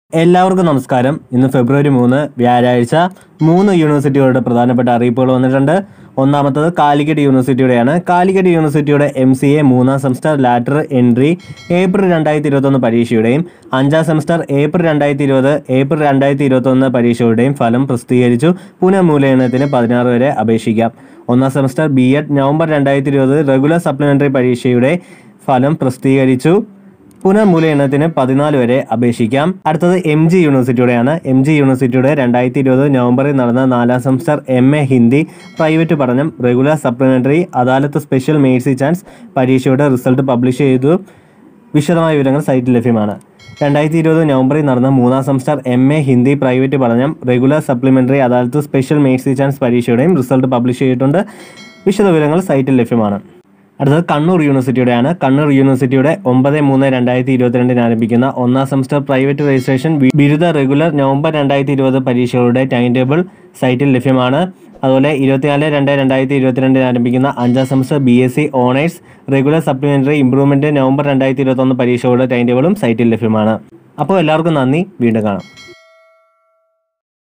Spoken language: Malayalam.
എല്ലാവർക്കും നമസ്കാരം. ഇന്ന് ഫെബ്രുവരി 3 വ്യാഴാഴ്ച 3 യൂണിവേഴ്സിറ്റികളുടെ പ്രധാനപ്പെട്ട അറിയിപ്പുകൾ വന്നിട്ടുണ്ട്. ഒന്നാമത്തത് കാലിക്കറ്റ് യൂണിവേഴ്സിറ്റിയുടെയാണ്. കാലിക്കറ്റ് യൂണിവേഴ്സിറ്റിയുടെ MCA 3ാം സെമസ്റ്റർ ലാറ്റർ എൻട്രി ഏപ്രിൽ 2021 പരീക്ഷയുടെയും 5ാം സെമസ്റ്റർ ഏപ്രിൽ 2021 പരീക്ഷയുടെയും ഫലം പ്രസിദ്ധീകരിച്ചു. പുനഃമൂല്യനത്തിന് 16 വരെ അപേക്ഷിക്കാം. 1ാം semester B.Ed November 2020 regular supplementary പരീക്ഷയുടെ ഫലം പ്രസിദ്ധീകരിച്ചു. പുനഃമൂല്യനത്തിന് 14 വരെ അപേക്ഷിക്കാം. അടുത്തത് MG യൂണിവേഴ്സിറ്റിയുടെയാണ്. MG യൂണിവേഴ്സിറ്റിയുടെ 2020 നവംബറിൽ നടന്ന 4ാം സെമസ്റ്റർ MA ഹിന്ദി പ്രൈവറ്റ് പഠനം റെഗുലർ സപ്ലിമെൻ്ററി അദാലത്ത് സ്പെഷ്യൽ മേഴ്സി ചാൻസ് പരീക്ഷയുടെ റിസൾട്ട് പബ്ലിഷ് ചെയ്തു. വിശദമായ വിവരങ്ങൾ സൈറ്റിൽ ലഭ്യമാണ്. 2020 നവംബറിൽ നടന്ന 3ാം സെമസ്റ്റർ MA ഹിന്ദി പ്രൈവറ്റ് പഠനം റെഗുലർ സപ്ലിമെൻ്ററി അദാലത്ത് സ്പെഷ്യൽ മേഴ്സി ചാൻസ് പരീക്ഷയുടെയും റിസൾട്ട് പബ്ലിഷ് ചെയ്തിട്ടുണ്ട്. വിശദവിവരങ്ങൾ സൈറ്റിൽ ലഭ്യമാണ്. അടുത്തത് കണ്ണൂർ യൂണിവേഴ്സിറ്റിയുടെയാണ്. കണ്ണൂർ യൂണിവേഴ്സിറ്റിയുടെ 9/3/2022 ആരംഭിക്കുന്ന 1ാം സെമസ്റ്റർ പ്രൈവറ്റ് രജിസ്ട്രേഷൻ ബിരുദ റെഗുലർ നവംബർ 2020 പരീക്ഷകളുടെ ടൈം ടേബിൾ സൈറ്റിൽ ലഭ്യമാണ്. അതുപോലെ 24/2/2022 ആരംഭിക്കുന്ന 5ാം semester BSc honours regular supplementary improvement November 2021 പരീക്ഷകളുടെ ടൈം ടേബിളും സൈറ്റിൽ ലഭ്യമാണ്. അപ്പോൾ എല്ലാവർക്കും നന്ദി. വീണ്ടും കാണാം.